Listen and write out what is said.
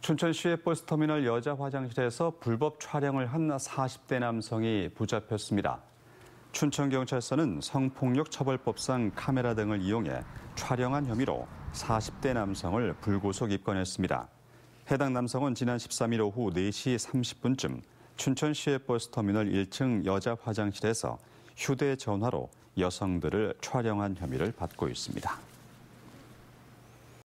춘천시의 버스터미널 여자 화장실에서 불법 촬영을 한 40대 남성이 붙잡혔습니다. 춘천경찰서는 성폭력처벌법상 카메라 등을 이용해 촬영한 혐의로 40대 남성을 불구속 입건했습니다. 해당 남성은 지난 13일 오후 4시 30분쯤 춘천시의 버스터미널 1층 여자 화장실에서 휴대전화로 여성들을 촬영한 혐의를 받고 있습니다.